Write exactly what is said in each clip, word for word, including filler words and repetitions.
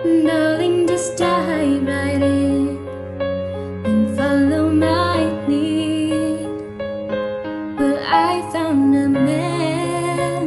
Darling, just dive right in and follow my lead. Well, I found a man,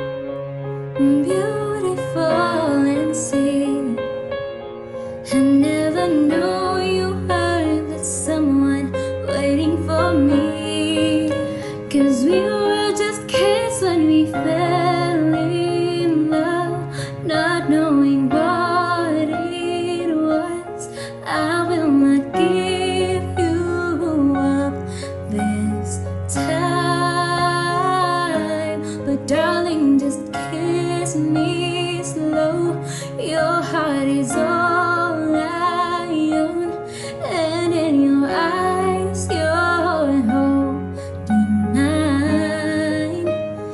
beautiful and sweet. I never knew you heard that someone waiting for me. 'Cause we were just kids when we fell in love, not knowing what it was. I will not give you up this time, but darling, just kiss me slow. Your heart is all I own, and in your eyes you're holding mine.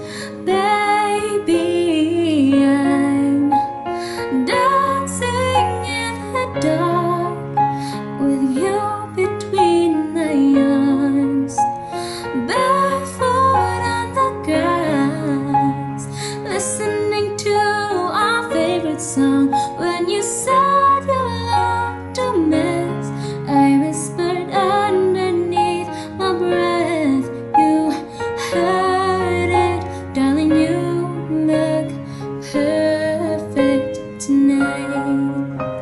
Baby, I'm dancing in the dark with you between my arms, barefoot on the grass, listening to our favorite song. When you said you loved a mess, I whispered underneath my breath. You heard it, darling, you look perfect tonight.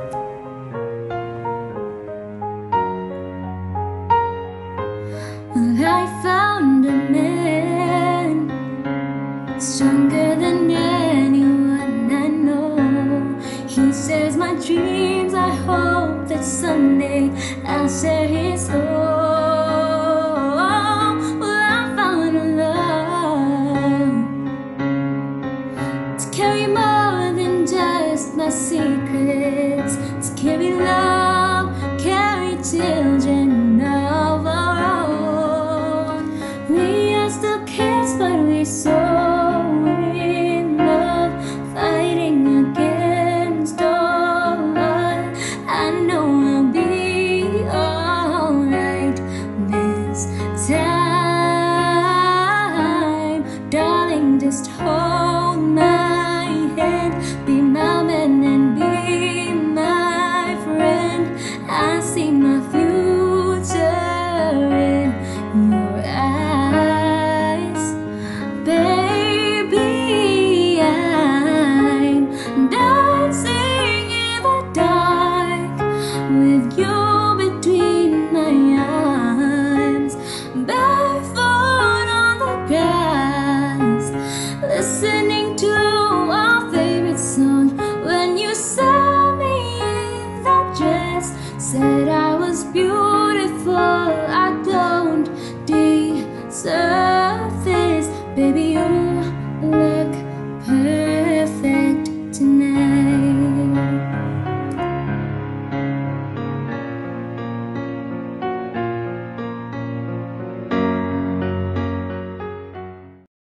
Well, I found a man stronger than anyone I know. He shares my dreams. I hope that someday I'll share his hope. Well, I found a love to carry more than just my secret.